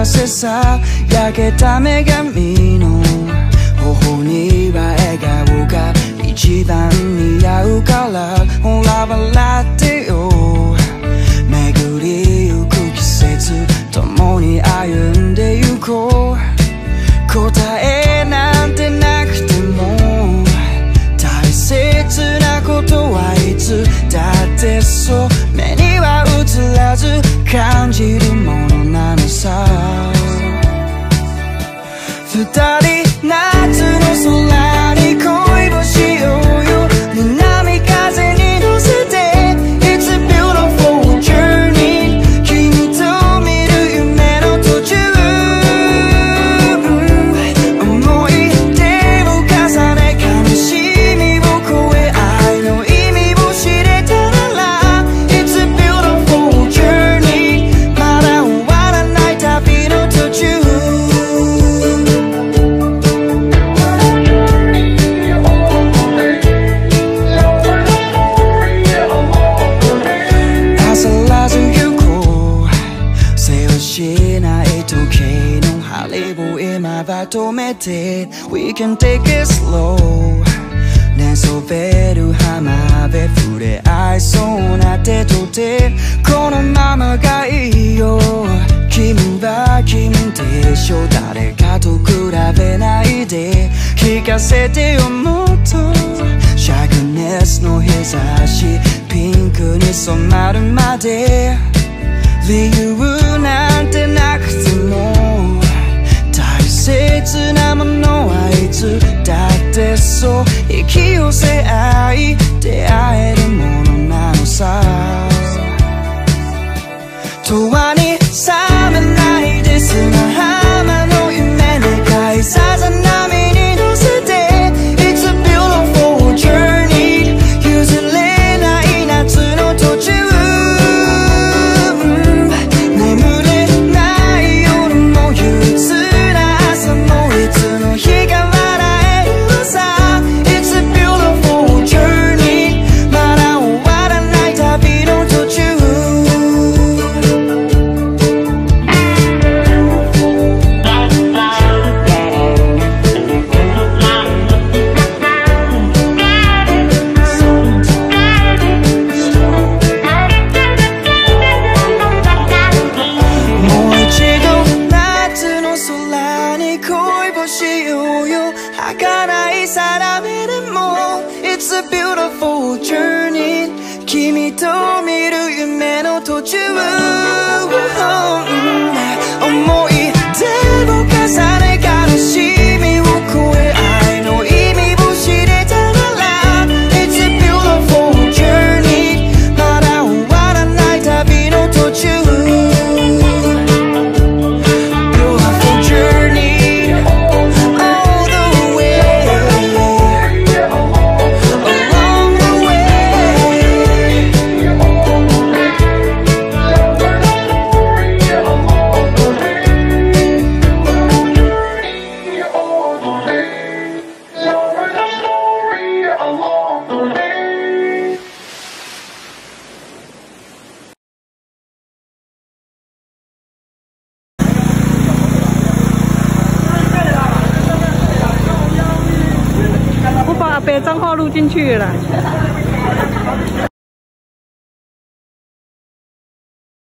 せさ焼けた女神の頬には笑顔が一番似合うからほら笑ってよ巡りゆく季節共に歩んでゆこう答えなんてなくても大切なことはいつだってそう目には映らず感じるものなのさ二人夏の空に恋をしようよ南風に乗せて It's a beautiful journey 君と見る夢の途中思い出を重ね悲しみを超え愛の意味を知れたなら It's a beautiful journey まだ終わらない旅の途中止めて We can take it slow 寝そべる浜辺触れ合いそうな手と手このままがいいよ君は君でしょ誰かと比べないで聞かせてよもっとシャグネスの日差しピンクに染まるまで理由なんてなくても大切なものはいつだってそう引き寄せ合い出会えるものなのさ永遠に冷めないで砂浜の夢願いさざ波に乗せて It's a beautiful journey 譲れない夏の途中眠れない夜も憂鬱いつの日が笑えるのさ It's a beautiful journey まだ終わらない旅の途中もう一度夏の空に恋をしようよ儚い定めでも It's a beautiful journey 君と見る夢の途中思い出を重ね悲しみを超え愛の意味を知れたなら It's a beautiful journey まだ終わらない旅の途中把账号录进去了。